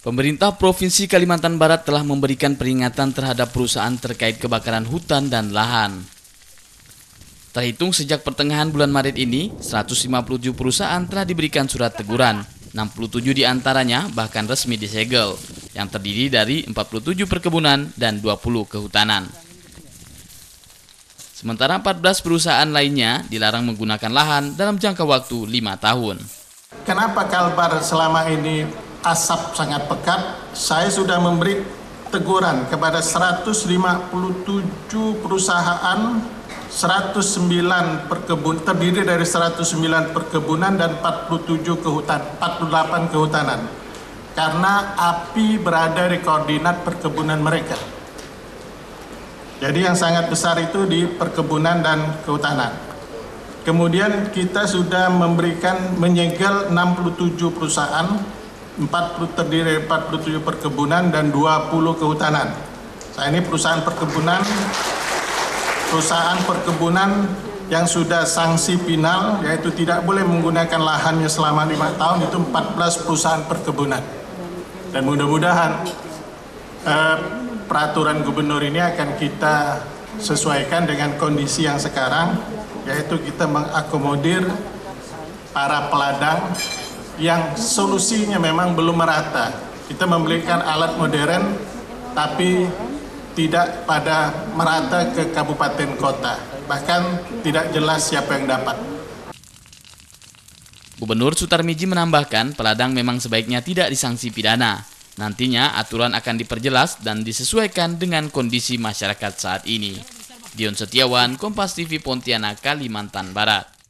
Pemerintah Provinsi Kalimantan Barat telah memberikan peringatan terhadap perusahaan terkait kebakaran hutan dan lahan. Terhitung sejak pertengahan bulan Maret ini, 157 perusahaan telah diberikan surat teguran. 67 diantaranya bahkan resmi disegel, yang terdiri dari 47 perkebunan dan 20 kehutanan. Sementara 14 perusahaan lainnya dilarang menggunakan lahan dalam jangka waktu 5 tahun. Kenapa Kalbar selama ini asap sangat pekat? Saya sudah memberi teguran kepada 157 perusahaan, 109 terdiri dari 109 perkebunan dan 48 kehutanan. Karena api berada di koordinat perkebunan mereka. Jadi yang sangat besar itu di perkebunan dan kehutanan. Kemudian kita sudah menyegel 67 perusahaan, terdiri dari 47 perkebunan dan 20 kehutanan. Ini perusahaan perkebunan yang sudah sanksi final, yaitu tidak boleh menggunakan lahannya selama 5 tahun, itu 14 perusahaan perkebunan. Dan mudah-mudahan peraturan gubernur ini akan kita sesuaikan dengan kondisi yang sekarang, yaitu kita mengakomodir para peladang yang solusinya memang belum merata. Kita memberikan alat modern, tapi tidak pada merata ke kabupaten kota. Bahkan tidak jelas siapa yang dapat. Gubernur Sutarmiji menambahkan peladang memang sebaiknya tidak disanksi pidana. Nantinya aturan akan diperjelas dan disesuaikan dengan kondisi masyarakat saat ini. Dion Setiawan, Kompas TV Pontianak, Kalimantan Barat.